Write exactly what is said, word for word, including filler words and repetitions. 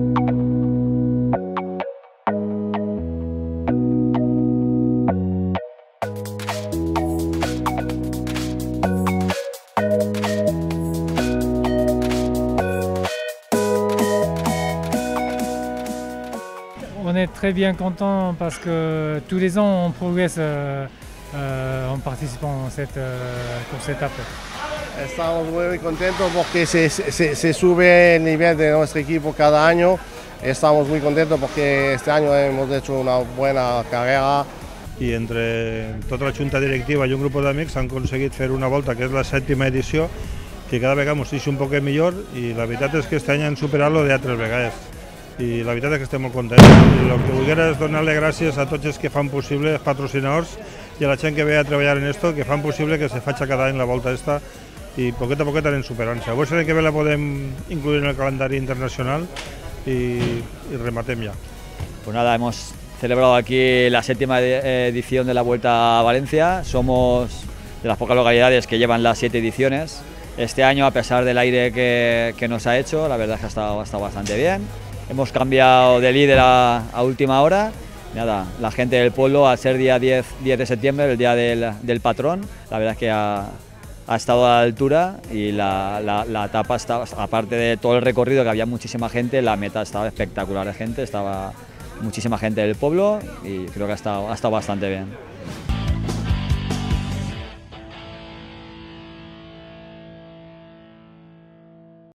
On est très bien content parce que tous les ans on progresse euh, euh, en participant a cette euh, course étape. Estamos muy contentos porque se, se, se sube el nivel de nuestro equipo cada año. Estamos muy contentos porque este año hemos hecho una buena carrera. I entre tota la junta directiva i un grup d'amics han aconseguit fer una volta que és la sèptima edició, que cada vegada ens deixa un poc millor, i la veritat és que aquest any han superat-lo d'altres vegades. I la veritat és que estem molt contents. I el que vulguera és donar-li gràcies a tots els que fan possible, els patrocinadors i a la gent que ve a treballar en esto, que fan possible que se faci cada any la volta esta i poquet a poquet anem superant-se. A veure si l'any que ve la podem incluir en el calendari internacional y, y rematem ya. Pues nada, hemos celebrado aquí la séptima edición de la Vuelta a Valencia. Somos de las pocas localidades que llevan las siete ediciones. Este año, a pesar del aire que, que nos ha hecho, la verdad es que ha estado, ha estado bastante bien. Hemos cambiado de líder a, a última hora. Nada, la gente del pueblo, al ser día diez de septiembre, el día del, del patrón, la verdad es que ha, ha estado a la altura y la, la, la etapa, estaba, aparte de todo el recorrido, que había muchísima gente, la meta estaba espectacular de gente, estaba muchísima gente del pueblo y creo que ha estado, ha estado bastante bien.